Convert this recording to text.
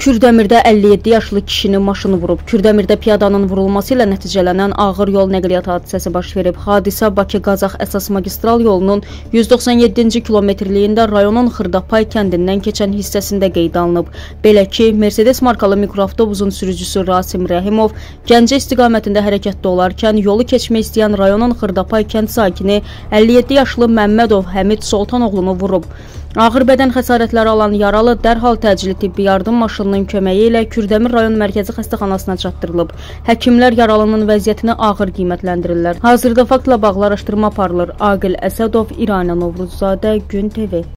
Kürdəmirdə 57 yaşlı kişini maşını vurub. Kürdəmirdə piyadanın vurulması ilə nəticələnən ağır yol nəqliyyat hadisəsi baş verib. Hadisə Bakı-Qazax əsas magistral yolunun 197-ci kilometrliyində rayonun Xırdapay kəndindən keçən hissəsində qeydə alınıb. Belə ki, Mercedes markalı mikroavtobusun sürücüsü Rasim Rəhimov Gəncə istiqamətində hərəkətdə olarkən yolu keçmək istəyən rayonun Xırdapay kənd sakini 57 yaşlı Məmmədov Həmid Soltanoğlunu vurub. Ağır bədən xəsarətləri alan yaralı dərhal təcili tibbi yardım maşınının köməyi ilə Kürdəmir rayon mərkəzi xəstəxanasına çatdırılıb. Həkimlər yaralının vəziyyətini ağır qiymətləndirirlər. Hazırda faktla bağlı araşdırma aparılır. Aqil Əsədov, İrana Novruzzadə, Gün TV.